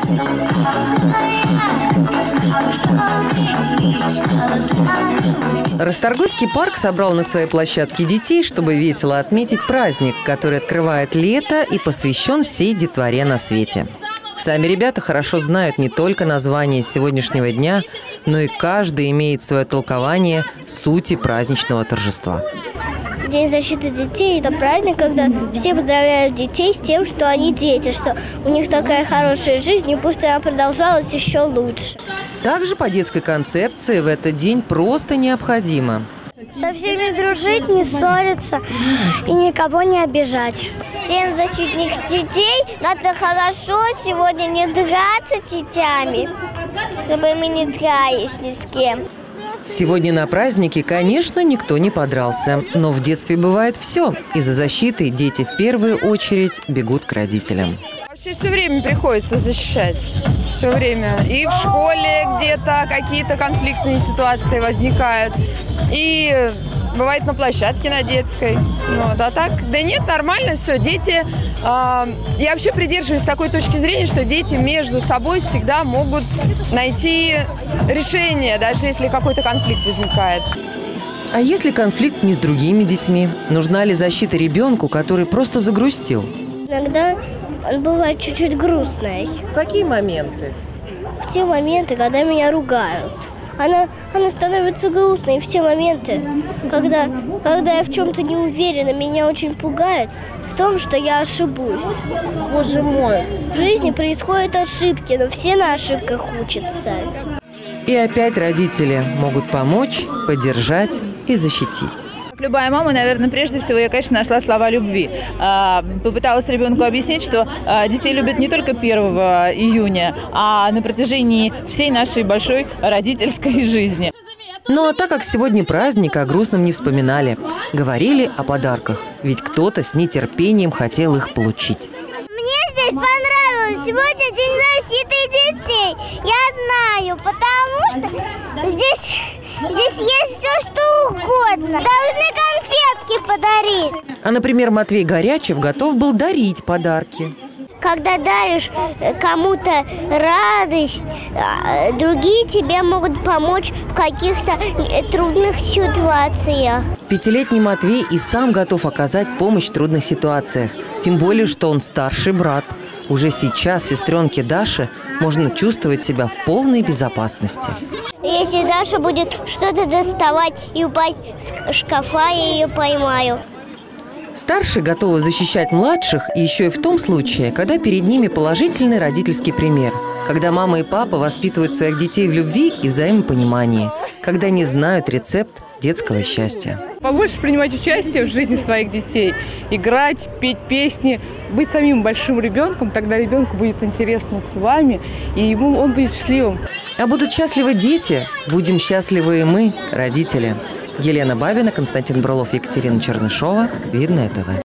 Расторгуйский парк собрал на своей площадке детей, чтобы весело отметить праздник, который открывает лето и посвящен всей детворе на свете. Сами ребята хорошо знают не только название сегодняшнего дня, но и каждый имеет свое толкование сути праздничного торжества. День защиты детей – это праздник, когда все поздравляют детей с тем, что они дети, что у них такая хорошая жизнь, и пусть она продолжалась еще лучше. Также по детской концепции в этот день просто необходимо со всеми дружить, не ссориться и никого не обижать. День защитник детей, надо хорошо сегодня не драться детьми, чтобы мы не дрались ни с кем. Сегодня на празднике, конечно, никто не подрался. Но в детстве бывает все. Из-за защиты дети в первую очередь бегут к родителям. Вообще все время приходится защищать. Все время. И в школе где-то какие-то конфликтные ситуации возникают. И бывает на площадке, на детской. Вот. А так, да нет, нормально все. Дети, я вообще придерживаюсь такой точки зрения, что дети между собой всегда могут найти решение, даже если какой-то конфликт возникает. А если конфликт не с другими детьми? Нужна ли защита ребенку, который просто загрустил? Иногда он бывает чуть-чуть грустный. В какие моменты? В те моменты, когда меня ругают. Она становится грустной в те моменты, когда я в чем-то не уверена, меня очень пугает в том, что я ошибусь. Боже мой! В жизни происходят ошибки, но все на ошибках учатся. И опять родители могут помочь, поддержать и защитить. Любая мама, наверное, прежде всего, я, конечно, нашла слова любви. Попыталась ребенку объяснить, что детей любят не только 1 июня, а на протяжении всей нашей большой родительской жизни. Ну а так как сегодня праздник, о грустном не вспоминали. Говорили о подарках, ведь кто-то с нетерпением хотел их получить. Мне здесь понравилось. Сегодня день защиты детей. Я знаю, потому что здесь есть все, что угодно. Должны конфетки подарить. А, например, Матвей Горячев готов был дарить подарки. Когда даришь кому-то радость, другие тебе могут помочь в каких-то трудных ситуациях. 5-летний Матвей и сам готов оказать помощь в трудных ситуациях. Тем более, что он старший брат. Уже сейчас сестренке Даше можно чувствовать себя в полной безопасности. Если Даша будет что-то доставать и упасть с шкафа, я ее поймаю. Старшие готовы защищать младших еще и в том случае, когда перед ними положительный родительский пример. Когда мама и папа воспитывают своих детей в любви и взаимопонимании. Когда не знают рецепт детского счастья. Побольше принимать участие в жизни своих детей. Играть, петь песни, быть самим большим ребенком. Тогда ребенку будет интересно с вами, и он будет счастливым. А будут счастливы дети, будем счастливы и мы, родители. Елена Бабина, Константин Брулов, Екатерина Чернышова. Видное ТВ.